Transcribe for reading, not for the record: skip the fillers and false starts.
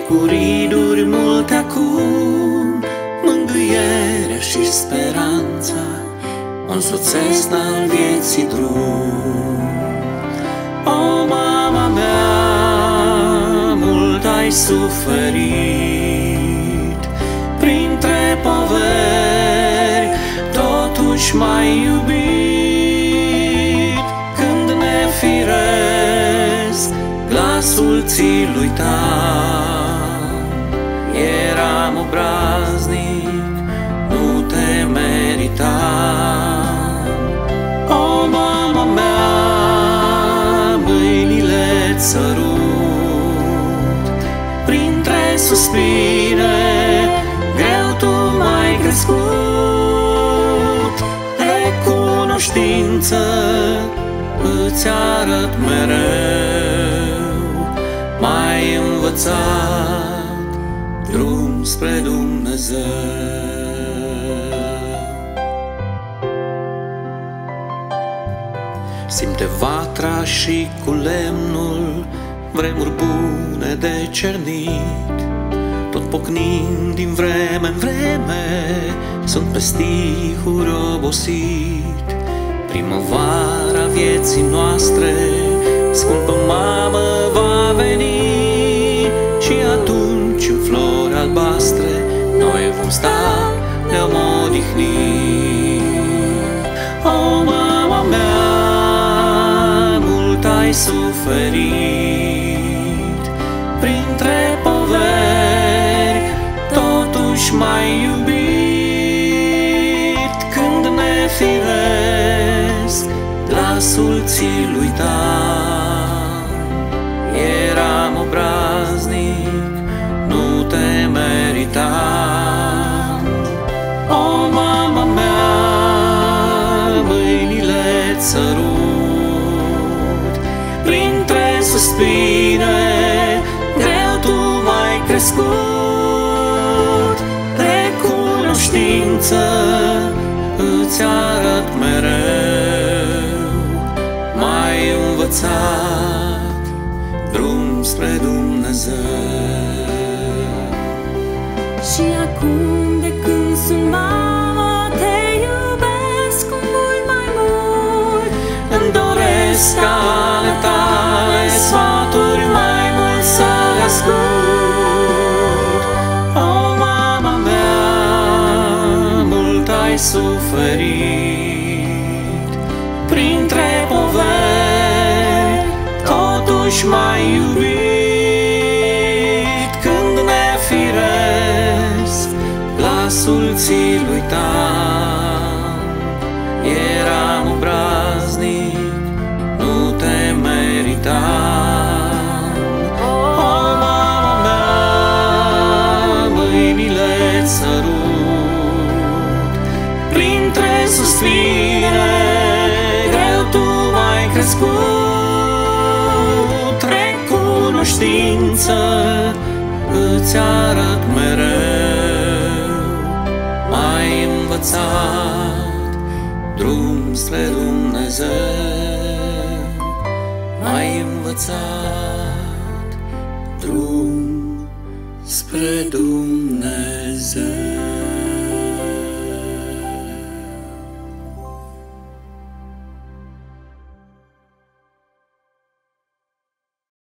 necuriduri multe acum, mângâierea și speranța o însoțesc al vieții drum. O, mama mea, mult ai suferit, printre poveri totuși m-ai iubit. Când nefiresc glasul ți-l uitam, eram obraznic, nu te meritam. O, mama mea, mâinile-ți sărut, printre suspine greu tu m-ai crescut. Recunoștință îți arăt mereu, m-ai învățat drum spre Dumnezeu. Simte vatra și cu lemnul, vremuri bune de cernit, tot pocnind din vreme în vreme, sunt pe stihuri obosit. Primăvara vieții noastre, scumpă mamă, va veni, și atunci în flori albastre noi vom sta, ne vom odihni. O, mama mea, mult ai suferit, printre poveri totuși m-ai iubit. Când nefiresc glasul ți-l uitam, eram obraznic, nu te meritam. O, mama mea, mâinile-ți sărut, printre suspine greu tu m-ai crescut. Recunoștință îți arăt mereu, m-ai învățat drum spre Dumnezeu. Și acum de când sunt mamă, te iubesc cu mult mai mult. Îmi doresc ca ale tale sfaturi mai mult să ascult. O, mama mea, mult ai suferit, printre poveri totuși m-ai iubit. Când nefiresc glasul ți-l uitam, eram obraznic, nu te meritam. O, mama mea, mâinile-ți sărut, printre suspine greu tu m-ai crescut. Recunoștință îți arăt mereu, m-ai învățat drum spre Dumnezeu, m-ai învățat drum spre Dumnezeu.